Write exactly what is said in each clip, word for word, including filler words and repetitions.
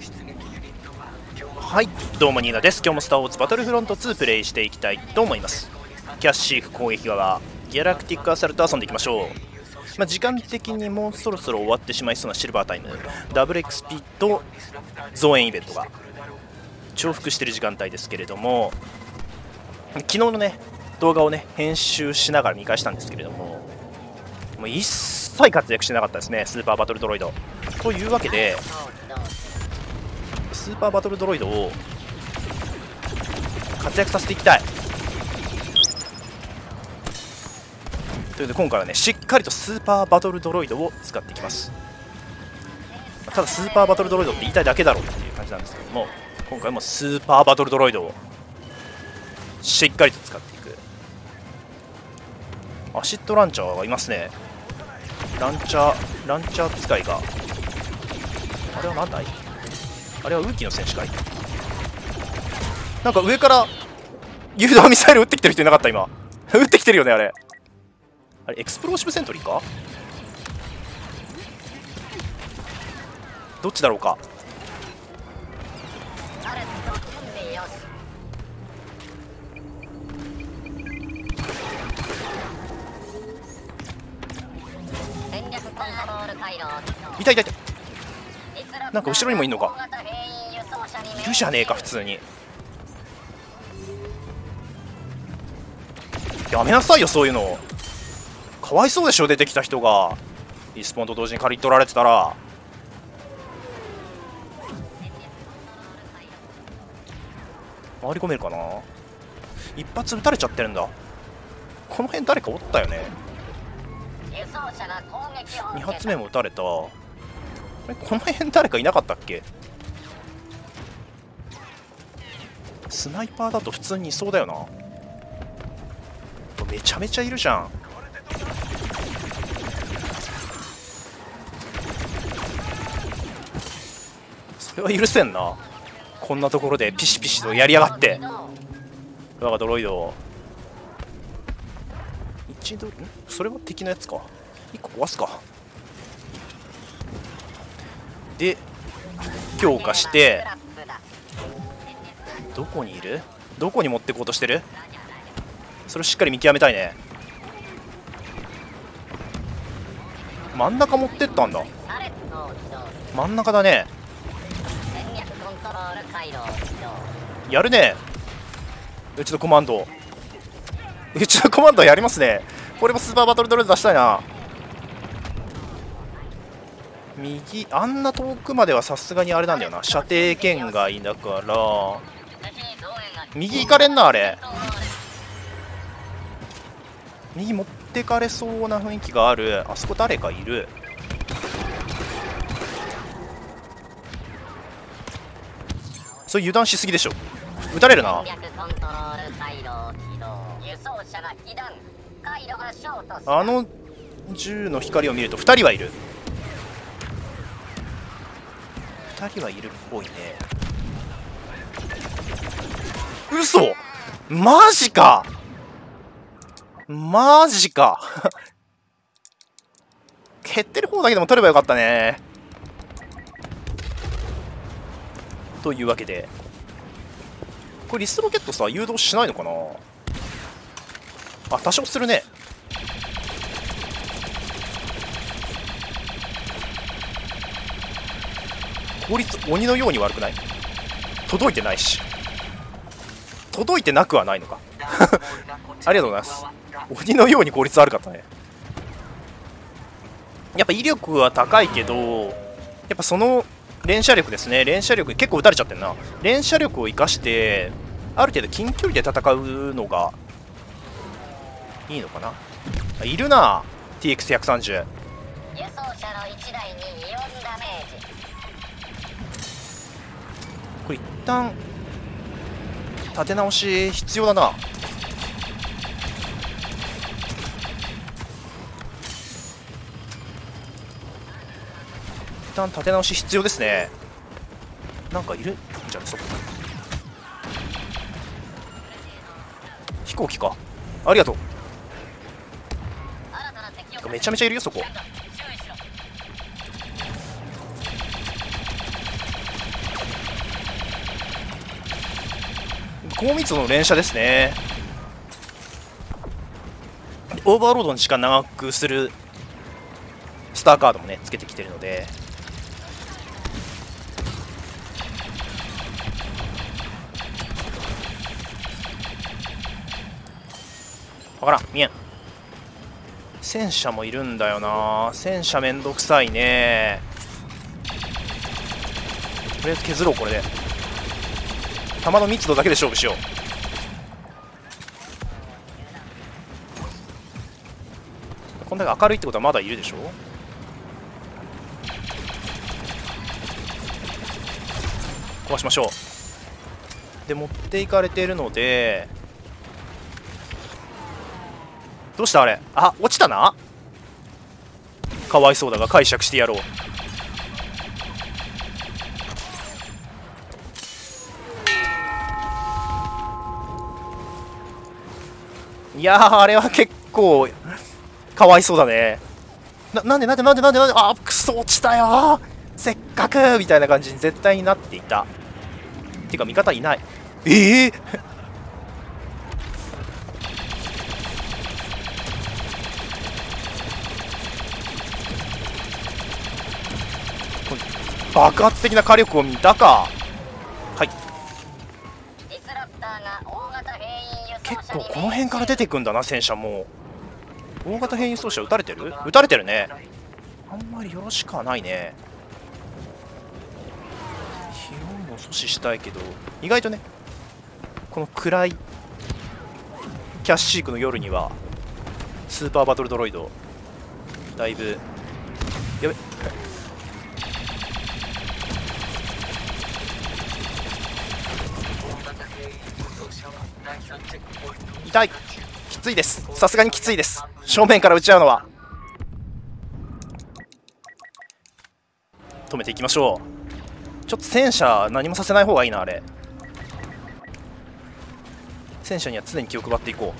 はい、どうもニーナです。今日もスター・ウォーズバトルフロントツープレイしていきたいと思います。キャッシーフ攻撃側ギャラクティックアサルト遊んでいきましょう。まあ、時間的にもうそろそろ終わってしまいそうなシルバータイム、ダブル エックスピー と増援イベントが重複している時間帯ですけれども、昨日のね動画をね編集しながら見返したんですけれども、もう一切活躍してなかったですね、スーパーバトルドロイド。というわけでスーパーバトルドロイドを活躍させていきたいというので、今回はねしっかりとスーパーバトルドロイドを使っていきます。ただスーパーバトルドロイドって言いたいだけだろうっていう感じなんですけども、今回もスーパーバトルドロイドをしっかりと使っていく。アシッドランチャーがいますね。ランチャーランチャー使いが、あれは何だい、あれはウーキの選手かい。なんか上から誘導ミサイル撃ってきてる人いなかった今撃ってきてるよね。あれあれエクスプローシブセントリーか、どっちだろうか。いたいたいた、なんか後ろにもいんのか。いるじゃねえか普通に。やめなさいよそういうの、かわいそうでしょ。出てきた人がリスポーンと同時に借り取られてたら。回り込めるかな。一発撃たれちゃってるんだ。この辺誰かおったよね。に発目も撃たれた。この辺誰かいなかったっけ。スナイパーだと普通にいそうだよな。めちゃめちゃいるじゃん。それは許せんな。こんなところでピシピシとやりやがって。我がドロイド一度んそれは敵のやつか。いっこ壊すか。で強化して、どこにいる、どこに持っていこうとしてる、それをしっかり見極めたいね。真ん中持ってったんだ。真ん中だね。やるね。うちのコマンドうちのコマンドやりますね。これもスーパーバトルドロイド出したいな。右あんな遠くまではさすがにあれなんだよな、射程圏外だから。右行かれんなあれ。右持ってかれそうな雰囲気がある。あそこ誰かいる。それ油断しすぎでしょ。撃たれるな。あの銃の光を見るとふたりはいる。ふたりはいるっぽいね。嘘、マジかマジか蹴ってる方だけでも取ればよかったね。というわけで、これリスロケットさ誘導しないのかな。あ、多少するね。効率鬼のように悪くない？届いてないし、届いてなくはないのかありがとうございます。鬼のように効率悪かったね。やっぱ威力は高いけど、やっぱその連射力ですね。連射力結構撃たれちゃってるな。連射力を生かしてある程度近距離で戦うのがいいのかな。いるな ティーエックスひゃくさんじゅう。 これ一旦立て直し必要だな。一旦立て直し必要ですね。なんかいるじゃあそこ飛行機か。ありがとう。めちゃめちゃいるよそこ。 高密度の連射ですね。オーバーロードの時間長くするスターカードもねつけてきてるので、分からん、見えん。戦車もいるんだよな。戦車めんどくさいね。とりあえず削ろう。これで弾の密度だけで勝負しよう。こんだけ明るいってことはまだいるでしょ。壊しましょう。で持っていかれているので、どうしたあれ。あ、落ちたな。かわいそうだが解釈してやろう。いやー、あれは結構かわいそうだね。な、なんでなんでなんでなんでなんで、あ、クソ落ちたよー、せっかくみたいな感じに絶対になっていた。てか味方いない。ええー爆発的な火力を見たか。はい、結構この辺から出てくんだな戦車も。大型変異装車撃たれてる撃たれてるね。あんまりよろしくはないね。拾うのを阻止したいけど、意外とねこの暗いキャッシークの夜にはスーパーバトルドロイドだいぶやべ痛い。きついです。さすがにきついです。正面から撃ち合うのは。止めていきましょう。ちょっと戦車何もさせない方がいいな。あれ戦車には常に気を配っていこ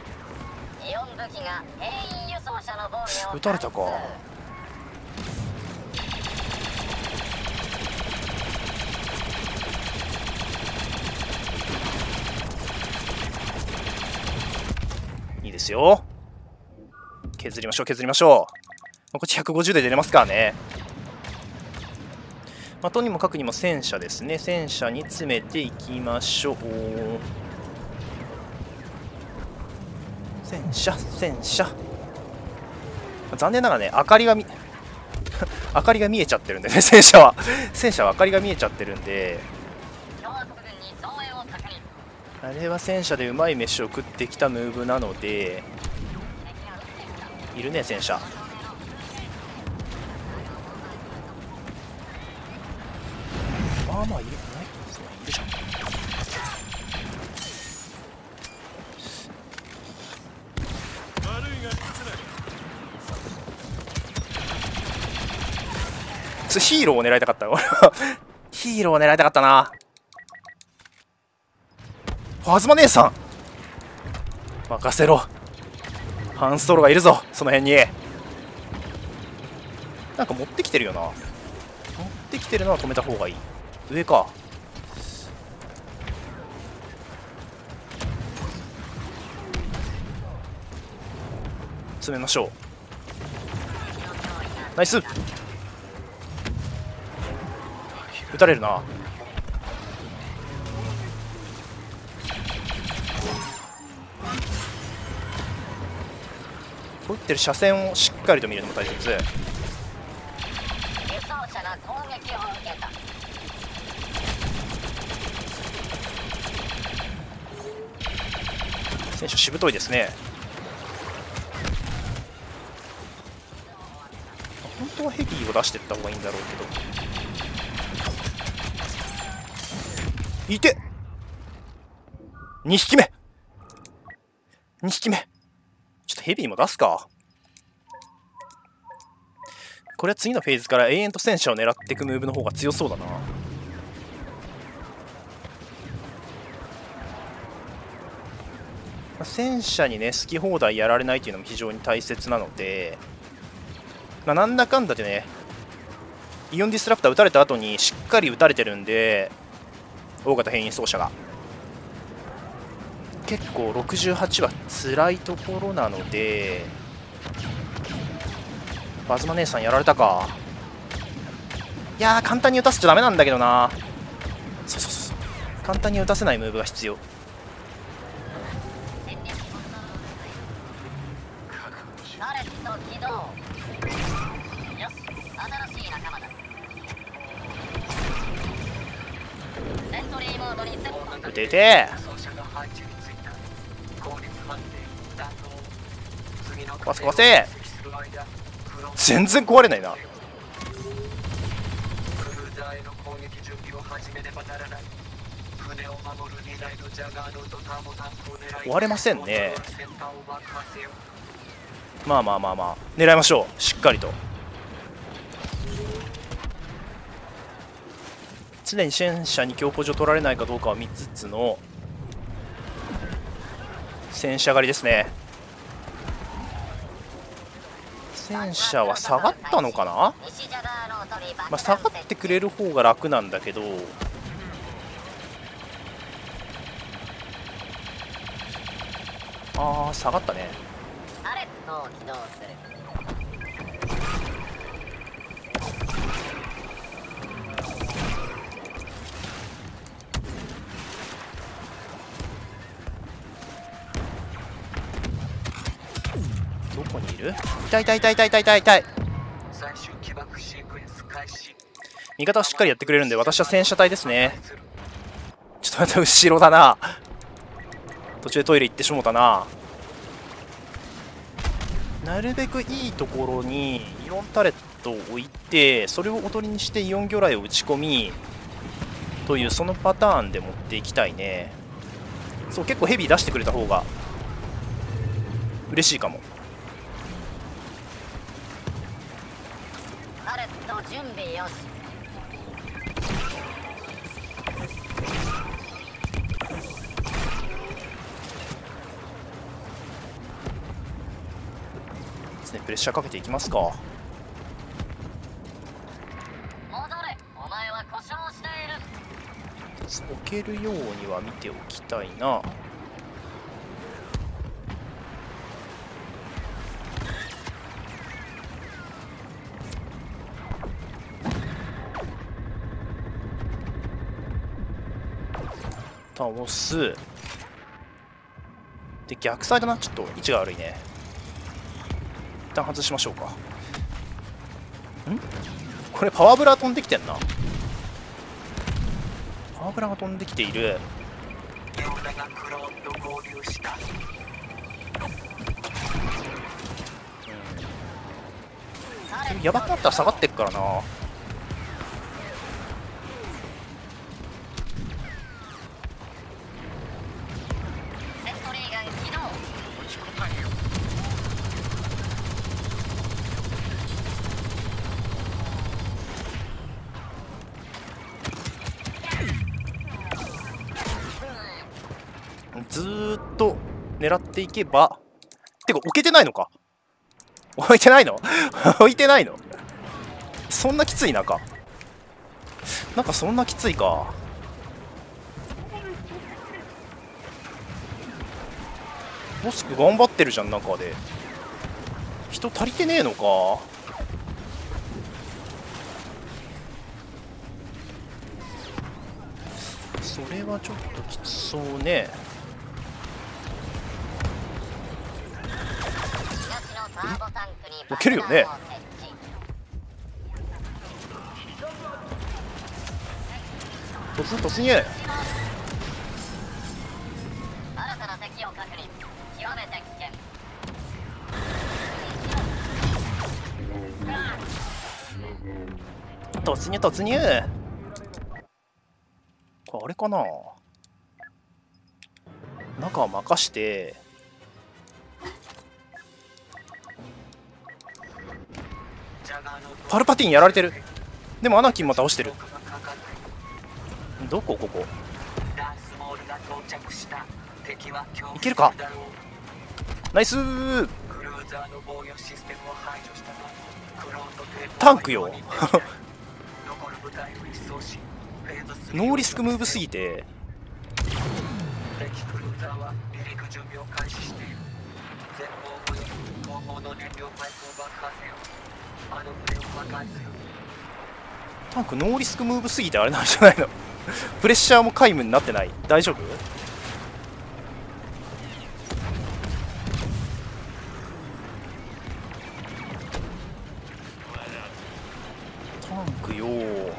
う。撃たれたか。いいですよ。削りましょう削りましょう。こっちひゃくごじゅうで出れますからね。まあ、とにもかくにも戦車ですね。戦車に詰めていきましょう。戦車戦車、残念ながらね明かりが見明かりが見えちゃってるんでね、戦車は戦車は明かりが見えちゃってるんで、あれは戦車でうまい飯を食ってきたムーブなので。いるね戦車。まあまあいるね。そういるじゃん。ヒーローを狙いたかった俺はヒーローを狙いたかったな。ファズマ姉さん任せろ。ハンソロがいるぞその辺に。なんか持ってきてるよな。持ってきてるのは止めた方がいい。上か。詰めましょう。ナイス。撃たれるな。撃ってる車線をしっかりと見るのも大切。選手しぶといですね。本当はヘビーを出していった方がいいんだろうけど。いてにひきめにひきめちょっとヘビーも出すか。これは次のフェーズから永遠と戦車を狙っていくムーブの方が強そうだな。戦車にね好き放題やられないというのも非常に大切なので、まあ、なんだかんだでねイオンディスラプター撃たれた後にしっかり撃たれてるんで、大型変異走者が結構ろくじゅうはちは辛いところなので、バズマ姉さんやられたか。いやー簡単に打たせちゃダメなんだけどな。そうそうそう、簡単に打たせないムーブが必要。打てて壊せ壊せ。全然壊れないな。壊れませんね。まあまあまあまあ狙いましょう、しっかりと。常に戦車に強行所取られないかどうかは見つつの戦車狩りですね。戦車は下がったのかな。まあ、下がってくれる方が楽なんだけど、ああ下がったね。どこにいる。痛い痛い痛い痛い痛い痛い痛い。味方はしっかりやってくれるんで、私は戦車隊ですね。ちょっと待って、後ろだな。途中でトイレ行ってしもたな。なるべくいいところにイオンタレットを置いて、それをおとりにしてイオン魚雷を打ち込みという、そのパターンで持っていきたいね。そう、結構ヘビー出してくれた方が嬉しいかも。タレット準備よし。ですね、プレッシャーかけていきますか。 戻れ、お前は故障している。 置けるようには見ておきたいな。倒す。で逆サイドな、ちょっと位置が悪いね。一旦外しましょうか。んこれパワーブラ飛んできてんな。パワーブラが飛んできている。うん、やばくなったら下がってっからな。ずーっと狙っていけば、てか置けてないのか。置いてないの置いてないの。そんなきつい中、なんかそんなきついか。モスク頑張ってるじゃん。中で人足りてねえのか。それはちょっときつそうね。置けるよね。突突入。 新たな敵を確認。極めて危険。 突入突入。これあれかな。中は任して。パルパティンやられてる。でもアナキンも倒してる。どこここいけるか。ナイスー。タンクよノーリスクムーブすぎてタンクノーリスクムーブすぎてあれなんじゃないのプレッシャーも皆無になってない？大丈夫？タンクよー。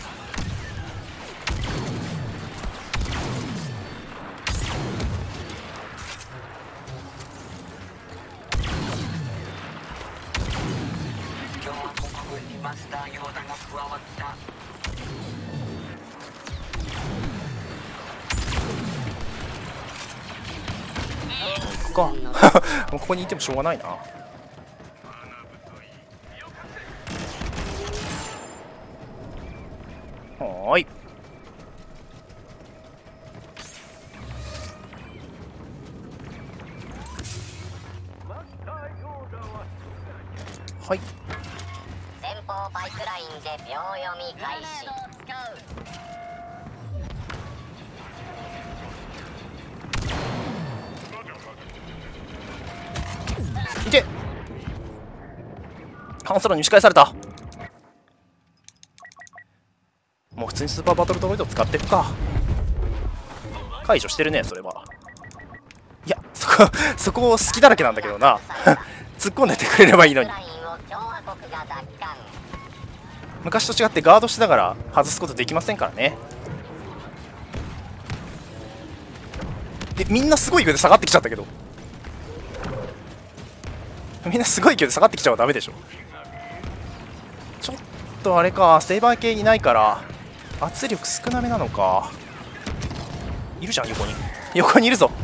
かもうここにいてもしょうがないな。はーい。はい。 前方パイプラインで秒読み開始。 いけ。ハンソロに打ち返された。もう普通にスーパーバトルドロイド使ってるか。解除してるね、それは。いや、そこそこ好きだらけなんだけどな突っ込んでてくれればいいのに。昔と違ってガードしながら外すことできませんからね。え、みんなすごい勢いで下がってきちゃったけど、みんなすごい勢いで下がってきちゃうダメでしょ。ちょっとあれか、セーバー系いないから圧力少なめなのか。いるじゃん、横に横にいるぞ。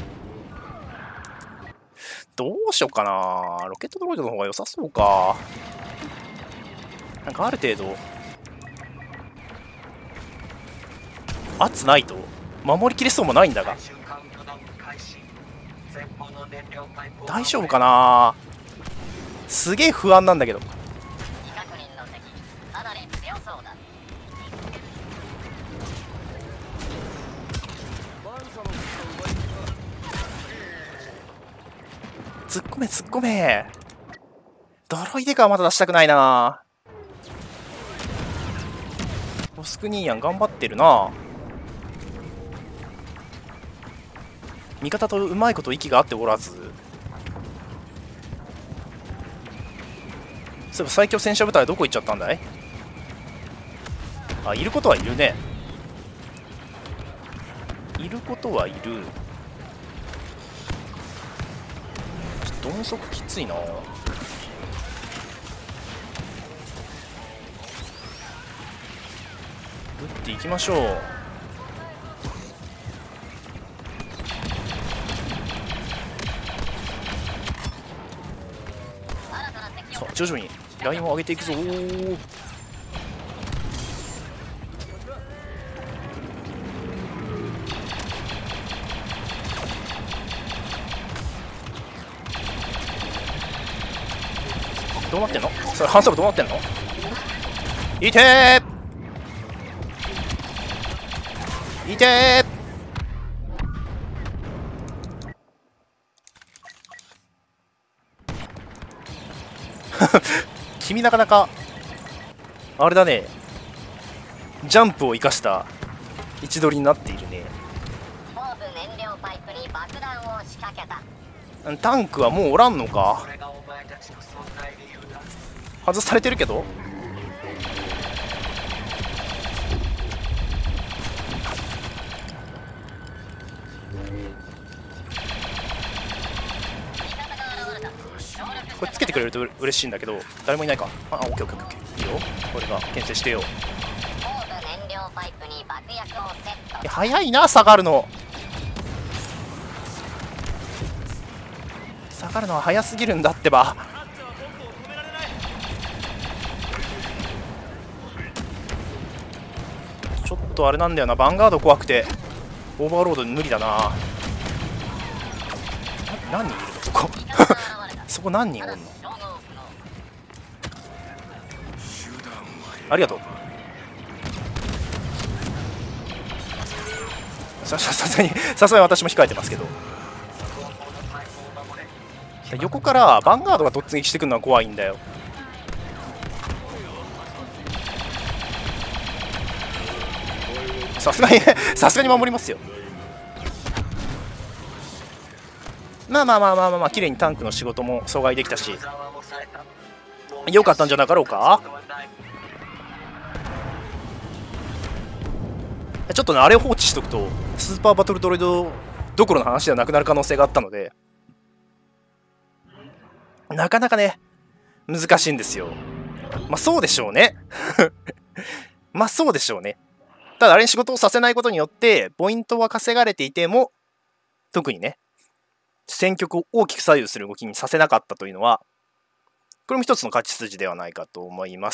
どうしようかな。ロケットドロイドの方が良さそうか。なんかある程度圧ないと守りきれそうもないんだが、大丈夫かな。すげえ不安なんだけど。突っ込め突っ込め。ドロイデカはまだ出したくないな。モスクニーヤン頑張ってるな。味方とうまいこと息が合っておらず。そういえば最強戦車部隊はどこ行っちゃったんだい。あ、いることはいるね。いることはいる。ちょっと鈍足きついな。打っていきましょう。さあ徐々にラインを上げていくぞ。ーどうなってんの。それハンソロどうなってんの。いてーいてー君なかなかあれだね、ジャンプを生かした位置取りになっているね。タンクはもうおらんのか。外されてるけどこれつけてくれると嬉しいんだけど、誰もいないか。あ、オッケーオッケーオッケー、いいよ。これが牽制してよ。いや早いな、下がるの。下がるのは早すぎるんだってば。ちょっとあれなんだよな、ヴァンガード怖くてオーバーロード無理だな。何人いるのそこそこ何人おんの。ありがとう。 さすがにさすがに私も控えてますけど、横からヴァンガードが突撃してくるのは怖いんだよ。さすがにさすがに守りますよ。まあまあまあまあまあまあ綺麗にタンクの仕事も阻害できたし良かったんじゃなかろうか。ちょっとねあれを放置しとくとスーパーバトルドロイドどころの話ではなくなる可能性があったので、なかなかね難しいんですよ。まあそうでしょうねまあそうでしょうね。ただあれに仕事をさせないことによってポイントは稼がれていても特にね戦局を大きく左右する動きにさせなかったというのはこれも一つの勝ち筋ではないかと思います。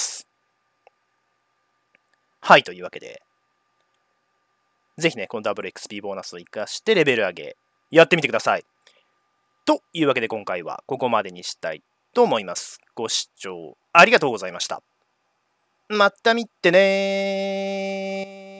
はい、というわけでぜひねこのダブル エックスピー ボーナスを生かしてレベル上げやってみてください。というわけで今回はここまでにしたいと思います。ご視聴ありがとうございました。また見てねー。